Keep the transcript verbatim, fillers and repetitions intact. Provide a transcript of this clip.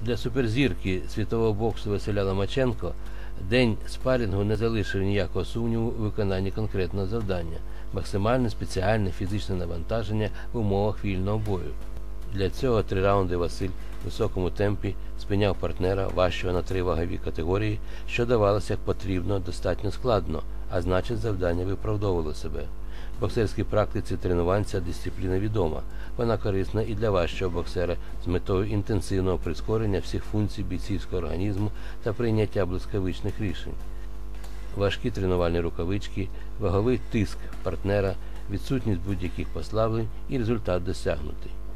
Для суперзірки світового боксу Василя Ломаченко день спарінгу не залишив ніякого сумніву у виконанні конкретного завдання – максимальне спеціальне фізичне навантаження в умовах вільного бою. Для цього три раунди Василь в високому темпі спиняв партнера важчого на три вагові категорії, що давалося як потрібно достатньо складно, а значить завдання виправдовувало себе. В боксерській практиці тренувань ця дисципліна відома. Вона корисна і для важчого боксера з метою інтенсивного прискорення всіх функцій бійцівського організму та прийняття блискавичних рішень. Важкі тренувальні рукавички, ваговий тиск партнера, відсутність будь-яких послаблень і результат досягнутий.